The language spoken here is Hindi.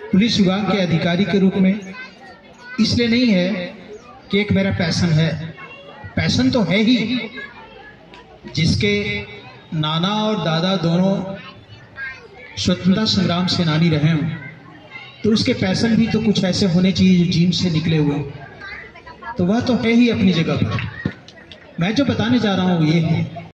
पुलिस विभाग के अधिकारी के रूप में इसलिए नहीं है कि एक मेरा पैशन है, पैशन तो है ही। जिसके नाना और दादा दोनों स्वतंत्रता संग्राम सेनानी रहे हों तो उसके पैशन भी तो कुछ ऐसे होने चाहिए जो जीन से निकले हुए, तो वह तो है ही अपनी जगह पर। मैं जो बताने जा रहा हूँ ये है